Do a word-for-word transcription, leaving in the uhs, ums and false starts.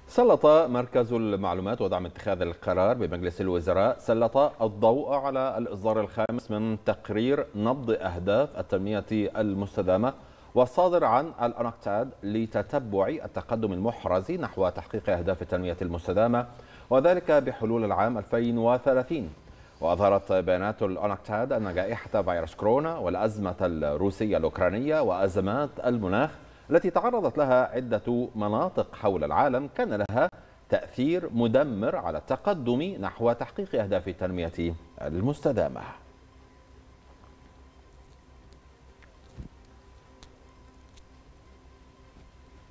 سلط مركز المعلومات ودعم اتخاذ القرار بمجلس الوزراء سلط الضوء على الإصدار الخامس من تقرير نبض أهداف التنمية المستدامة والصادر عن الأنكتاد لتتبع التقدم المحرز نحو تحقيق أهداف التنمية المستدامة، وذلك بحلول العام ألفين وثلاثين. وأظهرت بيانات الأنكتاد أن جائحة فيروس كورونا والأزمة الروسية الأوكرانية وأزمات المناخ التي تعرضت لها عدة مناطق حول العالم كان لها تأثير مدمر على التقدم نحو تحقيق أهداف التنمية المستدامة.